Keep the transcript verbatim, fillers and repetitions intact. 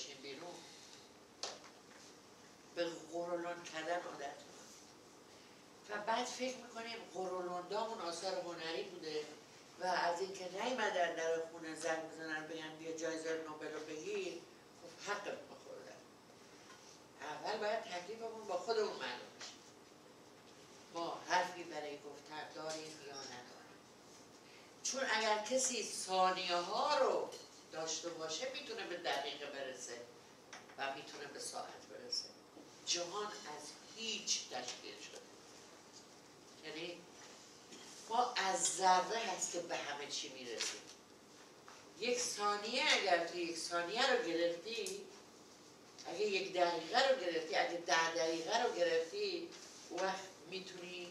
باشیم بیرون به غرولند کردن عادت کنیم و بعد فکر میکنیم غرولندامون آثار هنری بوده و از اینکه نیومدن در خونه زنگ بزنن بگن بیا جایزه نوبل رو بگیر، خب حقمون رو خوردن. اول باید تکلیفمون با خودمون معلوم بشه. ما حرفی برای گفتن داریم یا نداریم؟ چون اگر کسی ثانیه ها رو داشته باشه میتونه به دقیقه برسه و میتونه به ساعت برسه. جهان از هیچ تشکیل شده. یعنی ما از ذره هست که به همه چی میرسیم. یک ثانیه اگر تو یک ثانیه رو گرفتی، اگه یک دقیقه رو گرفتی، اگه ده دقیقه رو گرفتی، وقت میتونی